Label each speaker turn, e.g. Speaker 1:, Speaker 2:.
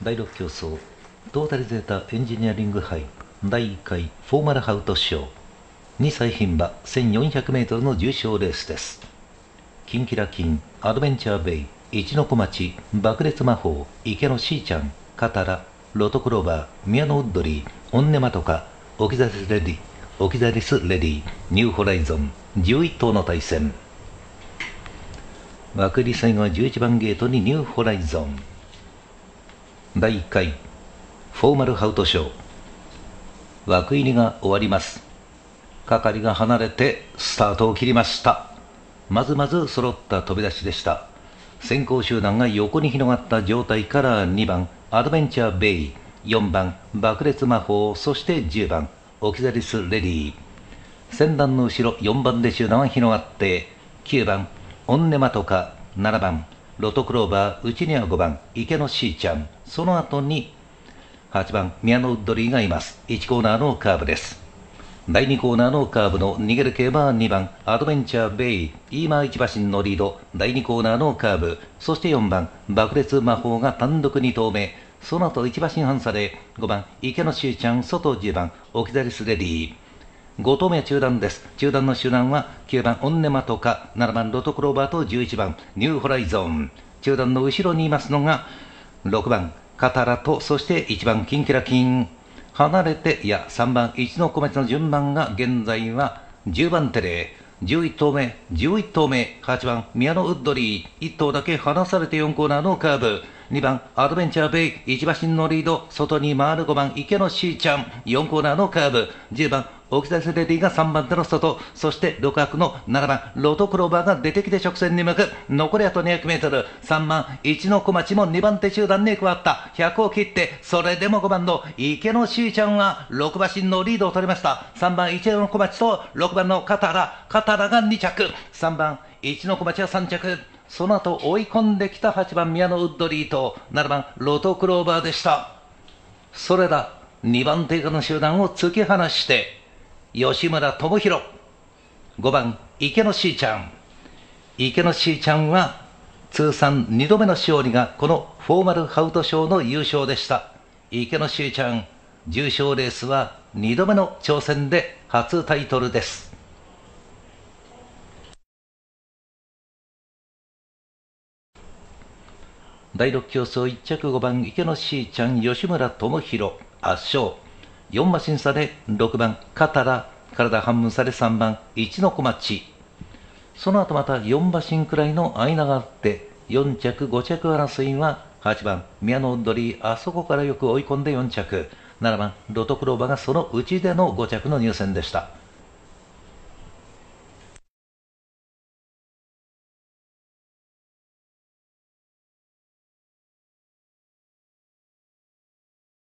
Speaker 1: 第6競争トータリゼータエンジニアリング杯第1回フォーマルハウト賞2歳牝馬 1400m の重賞レースです。キンキラキン、アドベンチャーベイ、一の小町、爆裂魔法、池のしーちゃん、カタラ、ロトクローバー、宮のウッドリー、オンネマトカ、オキザリスレディ、ニューホライゾン、11頭の対戦。枠入り最後は11番ゲートにニューホライゾン。第1回フォーマルハウト賞枠入りが終わります。係が離れてスタートを切りました。まず揃った飛び出しでした。先行集団が横に広がった状態から2番アドベンチャーベイ、4番爆裂魔法、そして10番オキザリスレディ。先団の後ろ4番で集団は広がって9番オンネマトカ、7番ロトクローバー、内には5番池のしーちゃん、その後に8番宮のウッドリーがいます。1コーナーのカーブです。第2コーナーのカーブの逃げる競馬は2番アドベンチャーベイ、今1馬身のリード。第2コーナーのカーブ、そして4番爆裂魔法が単独2頭目、その後1馬身半差で5番池のしーちゃん、外10番オキザリスレディ。5頭目は中団です。中団の集団は9番オンネマトカ、7番ロトクローバーと11番ニューホライゾン。中団の後ろにいますのが6番カタラと、そして1番キンキラキン。離れて3番一の小町の順番が現在は10番テレ11頭目8番宮のウッドリー、1頭だけ離されて4コーナーのカーブ。2番アドベンチャーベイ、1馬身のリード、外に回る5番池のしーちゃん、4コーナーのカーブ。10番オキザリスレディが3番手の外、そして6枠の7番ロトクローバーが出てきて直線に向く。残りあと 200m、 3番一の小町も2番手集団に加わった。100を切って、それでも5番の池のしーちゃんは6馬身のリードを取りました。3番一の小町と6番のカタラが2着、3番一の小町は3着。その後追い込んできた8番宮のウッドリーと7番ロトクローバーでした。それら2番手以下の集団を突き放して吉村智弘、5番池のしーちゃんは通算2度目の勝利がこのフォーマルハウト賞の優勝でした。池のしーちゃん重賞レースは2度目の挑戦で初タイトルです。第6競争1着5番池のしーちゃん吉村智弘圧勝。4馬身差で6番カタラ、体半分差で3番一の小町。その後また4馬身くらいの間があって4着5着争いは8番宮のウッドリー、あそこからよく追い込んで4着、7番ロトクローバがその内での5着の入線でした。